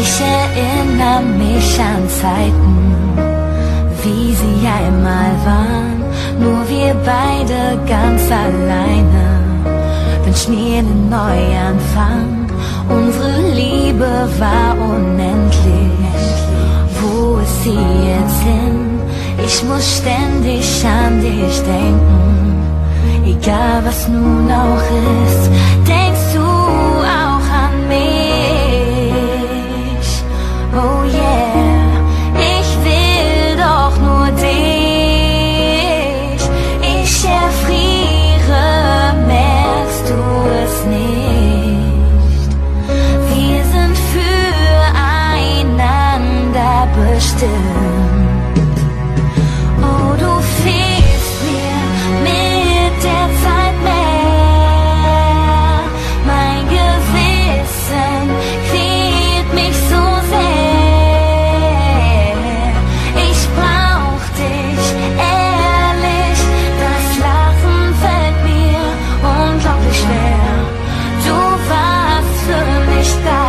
Ich erinnere mich an Zeiten, wie sie einmal waren, nur wir beide ganz alleine. Wünsch mir einen Neuanfang, unsere Liebe war unendlich. Wo ist sie jetzt hin? Ich muss ständig an dich denken. Egal was nun auch ist, denkst du auch an mich? Oh yeah, ich will doch nur dich. Ich erfriere, merkst du es nicht? Wir sind füreinander bestimmt. Oh, du fehlst mir mit der Zeit mehr. Mein Gewissen quält mich so sehr. Ich brauch dich, ehrlich. Das Lachen fällt mir unglaublich schwer. Du warst für mich da,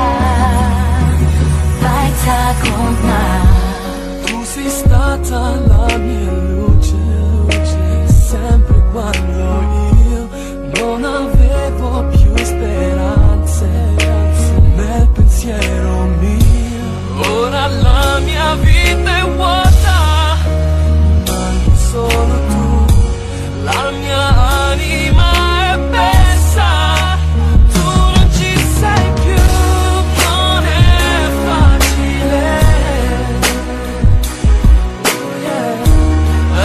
bei Tag und Nacht. Tu sei stata la mia luce, sempre quando io non avevo più speranze nel pensiero mio. Ora la mia vita è vuota, ma non solo tu, la mia anima è persa. Tu non ci sei più, non è facile. A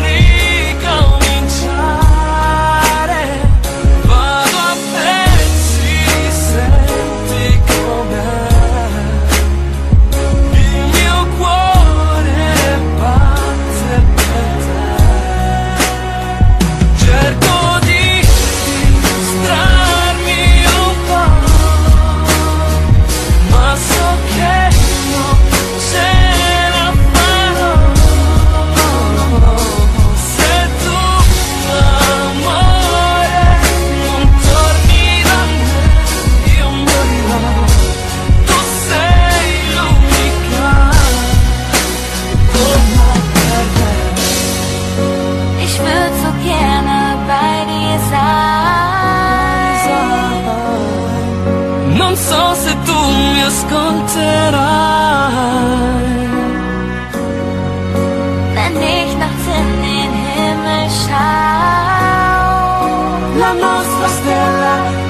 ricominciare, vado a pezzi, senti com'è. Il mio cuore batte per te. Cerco di distrarmi un po', ma so che non ce la farò. Se tu, amore, non torni da me, io morirò. Tu sei l'unica donna per me. Ich würde so gerne bei dir sein. Non so se tu mi ascolterai. Wenn ich nachts in den Himmel schau. La nostra stella